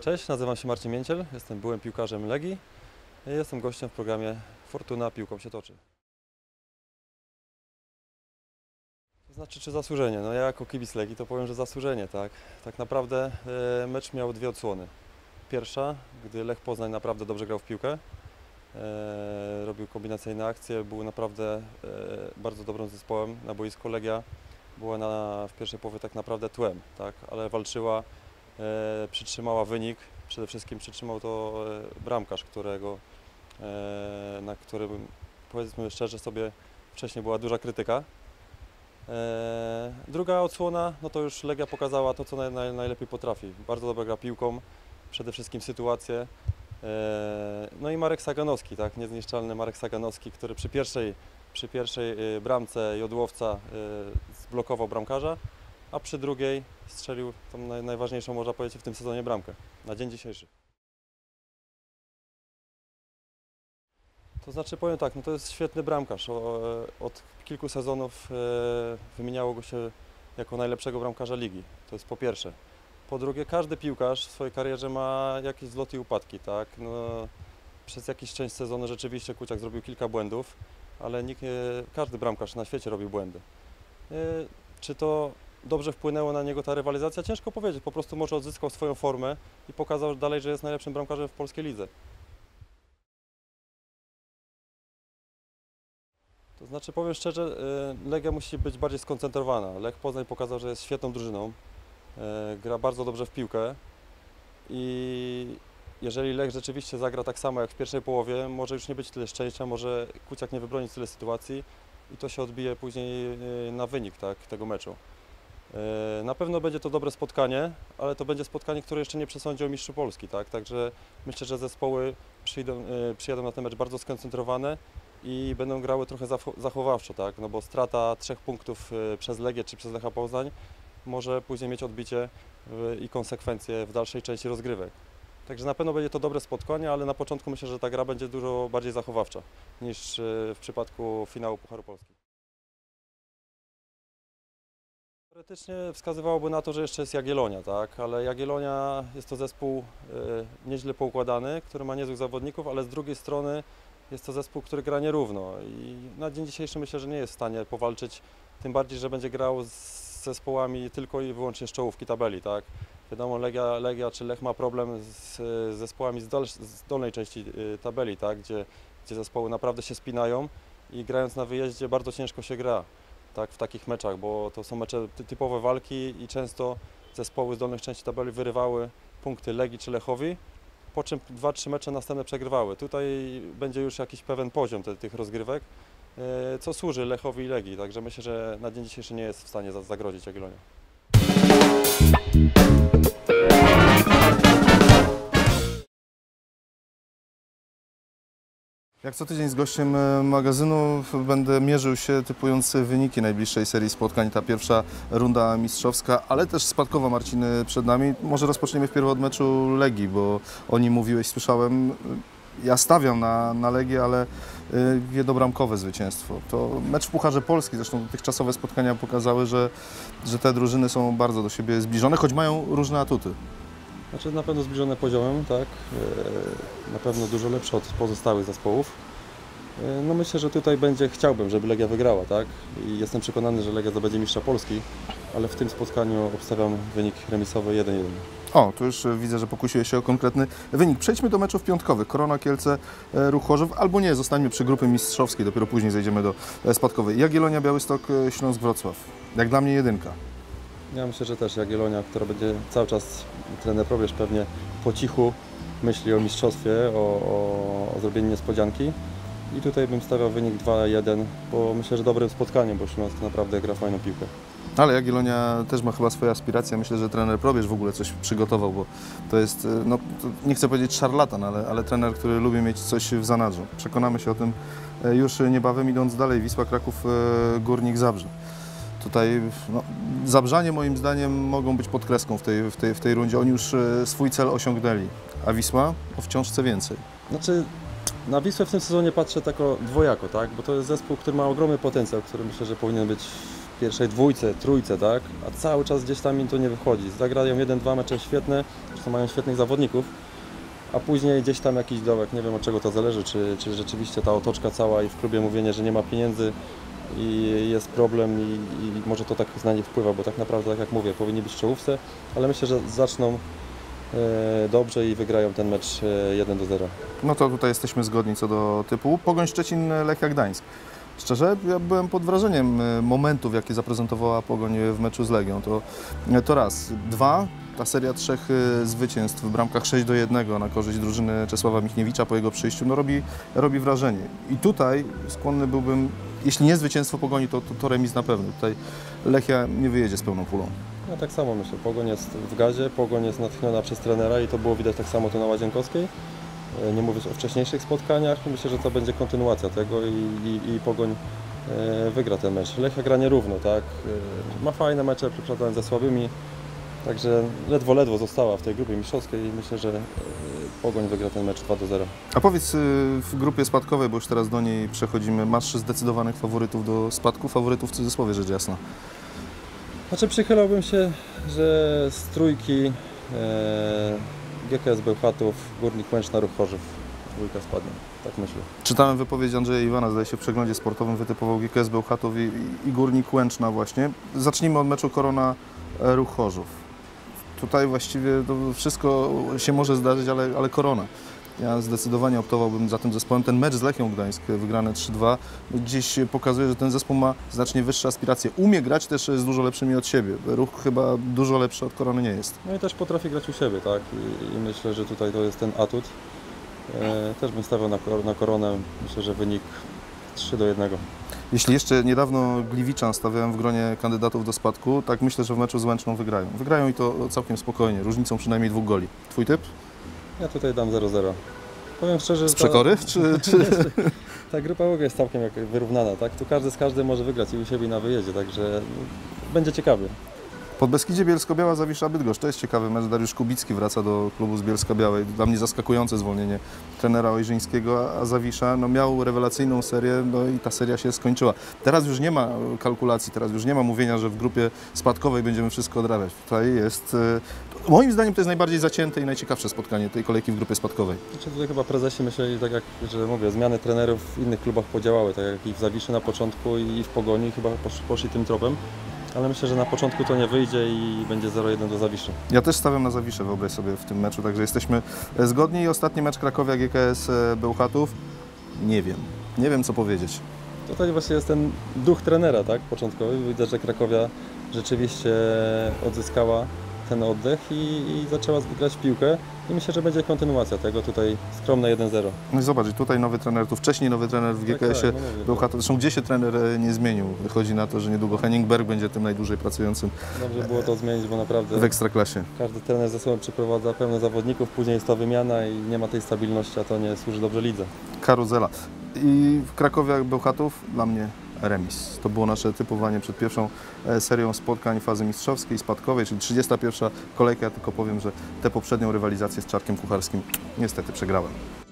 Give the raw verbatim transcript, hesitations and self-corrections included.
Cześć, nazywam się Marcin Mięciel, jestem byłym piłkarzem Legii i jestem gościem w programie Fortuna piłką się toczy. To znaczy, czy zasłużenie? No ja jako kibic Legii to powiem, że zasłużenie, tak. Tak naprawdę e, mecz miał dwie odsłony. Pierwsza, gdy Lech Poznań naprawdę dobrze grał w piłkę, e, robił kombinacyjne akcje, był naprawdę e, bardzo dobrym zespołem na boisku. Legia była na, w pierwszej połowie tak naprawdę tłem, tak, ale walczyła, e, przytrzymała wynik. Przede wszystkim przytrzymał to e, bramkarz, którego, e, na którym, powiedzmy szczerze sobie, wcześniej była duża krytyka. E, druga odsłona, no to już Legia pokazała to, co naj, naj, najlepiej potrafi. Bardzo dobra gra piłką, przede wszystkim sytuacje. E, no i Marek Saganowski, tak, niezniszczalny Marek Saganowski, który przy pierwszej, przy pierwszej bramce Jodłowca e, zblokował bramkarza, a przy drugiej strzelił tą naj, najważniejszą, można powiedzieć, w tym sezonie bramkę na dzień dzisiejszy. To znaczy, powiem tak, no to jest świetny bramkarz. O, od kilku sezonów e, wymieniało go się jako najlepszego bramkarza ligi. To jest po pierwsze. Po drugie, każdy piłkarz w swojej karierze ma jakieś zloty i upadki, tak? No, przez jakiś część sezonu rzeczywiście Kuciak zrobił kilka błędów, ale nikt, e, każdy bramkarz na świecie robi błędy. E, czy to dobrze wpłynęło na niego ta rywalizacja? Ciężko powiedzieć. Po prostu może odzyskał swoją formę i pokazał dalej, że jest najlepszym bramkarzem w polskiej lidze. To znaczy, powiem szczerze, Legia musi być bardziej skoncentrowana. Lech Poznań pokazał, że jest świetną drużyną, gra bardzo dobrze w piłkę i jeżeli Lech rzeczywiście zagra tak samo jak w pierwszej połowie, może już nie być tyle szczęścia, może Kuciak nie wybroni tyle sytuacji i to się odbije później na wynik, tak, tego meczu. Na pewno będzie to dobre spotkanie, ale to będzie spotkanie, które jeszcze nie przesądzi o mistrzu Polski, tak? Także myślę, że zespoły przyjdą, przyjadą na ten mecz bardzo skoncentrowane i będą grały trochę zachowawczo, tak? No bo strata trzech punktów przez Legię czy przez Lecha Poznań może później mieć odbicie i konsekwencje w dalszej części rozgrywek. Także na pewno będzie to dobre spotkanie, ale na początku myślę, że ta gra będzie dużo bardziej zachowawcza niż w przypadku finału Pucharu Polski. Teoretycznie wskazywałoby na to, że jeszcze jest Jagiellonia, tak? Ale Jagiellonia jest to zespół y, nieźle poukładany, który ma niezłych zawodników, ale z drugiej strony jest to zespół, który gra nierówno i na dzień dzisiejszy myślę, że nie jest w stanie powalczyć, tym bardziej, że będzie grał z zespołami tylko i wyłącznie z czołówki tabeli, tak? Wiadomo, Legia, Legia czy Lech ma problem z, z zespołami z, dol, z dolnej części y, tabeli, tak? Gdzie, gdzie zespoły naprawdę się spinają i grając na wyjeździe bardzo ciężko się gra. Tak, w takich meczach, bo to są mecze typowe walki i często zespoły z dolnych części tabeli wyrywały punkty Legii czy Lechowi, po czym dwa trzy mecze następne przegrywały. Tutaj będzie już jakiś pewien poziom te, tych rozgrywek, co służy Lechowi i Legii, także myślę, że na dzień dzisiejszy nie jest w stanie zagrozić Jagiellonia. Jak co tydzień z gościem magazynu będę mierzył się, typując wyniki najbliższej serii spotkań. Ta pierwsza runda mistrzowska, ale też spadkowa, Marcin, przed nami. Może rozpoczniemy wpierw od meczu Legii, bo o nim mówiłeś, słyszałem. Ja stawiam na, na Legię, ale jednobramkowe zwycięstwo. To mecz w Pucharze Polski, zresztą dotychczasowe spotkania pokazały, że, że te drużyny są bardzo do siebie zbliżone, choć mają różne atuty. Znaczy na pewno zbliżone poziomem, tak, na pewno dużo lepsze od pozostałych zespołów. No myślę, że tutaj będzie, chciałbym, żeby Legia wygrała, tak, i jestem przekonany, że Legia zdobędzie mistrza Polski, ale w tym spotkaniu obstawiam wynik remisowy jeden jeden. O, tu już widzę, że pokusiłeś się o konkretny wynik. Przejdźmy do meczów piątkowych. Korona Kielce, Ruch Chorzów, albo nie, zostańmy przy grupie mistrzowskiej, dopiero później zejdziemy do spadkowej. Jagiellonia, Białystok, Śląsk, Wrocław. Jak dla mnie jedynka. Ja myślę, że też Jagiellonia, która będzie cały czas, trener Probierz pewnie po cichu myśli o mistrzostwie, o, o, o zrobieniu niespodzianki. I tutaj bym stawiał wynik dwa jeden, bo myślę, że dobrym spotkaniem, bo Śląsk naprawdę gra fajną piłkę. Ale Jagiellonia też ma chyba swoje aspiracje. Myślę, że trener Probierz w ogóle coś przygotował, bo to jest, no, to nie chcę powiedzieć szarlatan, ale, ale trener, który lubi mieć coś w zanadrzu. Przekonamy się o tym już niebawem, idąc dalej. Wisła Kraków, Górnik Zabrze. Tutaj no, Zabrzanie moim zdaniem mogą być podkreską w tej, w, tej, w tej rundzie. Oni już swój cel osiągnęli, a Wisła no, wciąż chce więcej. Znaczy, na Wisłę w tym sezonie patrzę tak dwojako, tak? Bo to jest zespół, który ma ogromny potencjał, który myślę, że powinien być pierwszej dwójce, trójce, tak? A cały czas gdzieś tam im to nie wychodzi. Zagrają jeden, dwa mecze świetne, zresztą mają świetnych zawodników, a później gdzieś tam jakiś dołek, nie wiem od czego to zależy, czy, czy rzeczywiście ta otoczka cała i w klubie mówienie, że nie ma pieniędzy i jest problem i, i może to tak na nich wpływa, bo tak naprawdę, tak jak mówię, powinni być w czołówce, ale myślę, że zaczną e, dobrze i wygrają ten mecz e, jeden do zera. No to tutaj jesteśmy zgodni co do typu. Pogoń Szczecin, Lechia Gdańsk. Szczerze, ja byłem pod wrażeniem e, momentów, jakie zaprezentowała Pogoń w meczu z Legią. To, to raz. Dwa, ta seria trzech e, zwycięstw w bramkach sześć do jednego na korzyść drużyny Czesława Michniewicza po jego przyjściu, no robi, robi wrażenie. I tutaj skłonny byłbym, jeśli nie zwycięstwo Pogoni, to, to, to remis na pewno. Tutaj Lechia nie wyjedzie z pełną pulą. Ja tak samo myślę, Pogoń jest w gazie, Pogoń jest natchniona przez trenera i to było widać tak samo tu na Łazienkowskiej. Nie mówiąc o wcześniejszych spotkaniach, myślę, że to będzie kontynuacja tego i, i, i Pogoń e, wygra ten mecz. Lechia gra nierówno, tak? E, ma fajne mecze, przeprowadzając ze słabymi, także ledwo, ledwo została w tej grupie mistrzowskiej i myślę, że e, Pogoń wygra ten mecz dwa do zera. A powiedz, y, w grupie spadkowej, bo już teraz do niej przechodzimy, masz zdecydowanych faworytów do spadku, faworytów w cudzysłowie rzecz jasna. Znaczy przychylałbym się, że z trójki e, G K S Bełchatów, Górnik Łęczna, Ruch Chorzów dwójka spadnie, tak myślę. Czytałem wypowiedź Andrzeja Iwana, zdaje się w przeglądzie sportowym wytypował G K S Bełchatów i, i, i Górnik Łęczna właśnie. Zacznijmy od meczu Korona e, Ruch Chorzów. Tutaj właściwie to wszystko się może zdarzyć, ale, ale Korona. Ja zdecydowanie optowałbym za tym zespołem. Ten mecz z Lechią Gdańsk, wygrany trzy dwa, gdzieś pokazuje, że ten zespół ma znacznie wyższe aspiracje. Umie grać też z dużo lepszymi od siebie. Ruch chyba dużo lepszy od Korony nie jest. No i też potrafi grać u siebie, tak? I, i myślę, że tutaj to jest ten atut. E, też bym stawiał na, kor na Koronę. Myślę, że wynik trzy do jednego. Jeśli jeszcze niedawno Gliwiczan stawiałem w gronie kandydatów do spadku, tak myślę, że w meczu z Łęczną wygrają. Wygrają i to całkiem spokojnie, różnicą przynajmniej dwóch goli. Twój typ? Ja tutaj dam zero zero. Powiem szczerze, Z że przekory? Ta, Czy, czy... ta grupa w ogóle jest całkiem jak wyrównana, tak? Tu każdy z każdym może wygrać i u siebie i na wyjeździe, także będzie ciekawie. Podbeskidzie Bielsko-Biała, Zawisza, Bydgoszcz. To jest ciekawy mecz. Dariusz Kubicki wraca do klubu z Bielska-Białej. Dla mnie zaskakujące zwolnienie trenera Ojrzyńskiego, a Zawisza no, miał rewelacyjną serię, no i ta seria się skończyła. Teraz już nie ma kalkulacji, teraz już nie ma mówienia, że w grupie spadkowej będziemy wszystko odrabiać. Tutaj jest, moim zdaniem to jest najbardziej zacięte i najciekawsze spotkanie tej kolejki w grupie spadkowej. Znaczy tutaj chyba prezesi myśleli, tak jak, że mówię, zmiany trenerów w innych klubach podziałały, tak jak i w Zawiszy na początku i w Pogoni chyba posz, poszli tym tropem. Ale myślę, że na początku to nie wyjdzie i będzie zero jeden do Zawiszy. Ja też stawiam na Zawiszę, wyobraź sobie, w tym meczu, także jesteśmy zgodni. I ostatni mecz Krakowia G K S Bełchatów. Nie wiem, nie wiem co powiedzieć. Tutaj właśnie jest ten duch trenera, tak, początkowy. Widać, że Krakowia rzeczywiście odzyskała ten oddech i, i zaczęła grać w piłkę. I myślę, że będzie kontynuacja tego. Tutaj skromne jeden zero. No i zobacz, tutaj nowy trener, tu wcześniej nowy trener w G K S-ie tak, tak, no Bełchatów. Zresztą gdzie się trener nie zmienił? Wychodzi na to, że niedługo Henning Berg będzie tym najdłużej pracującym Dobrze było to zmienić, bo naprawdę w Ekstraklasie. każdy trener ze sobą przyprowadza pełno zawodników, później jest to wymiana i nie ma tej stabilności, a to nie służy dobrze lidze. Karuzela. I w Krakowie Bełchatów dla mnie remis. To było nasze typowanie przed pierwszą serią spotkań fazy mistrzowskiej, spadkowej, czyli trzydziesta pierwsza kolejka. Ja tylko powiem, że tę poprzednią rywalizację z Czarkiem Kucharskim niestety przegrałem.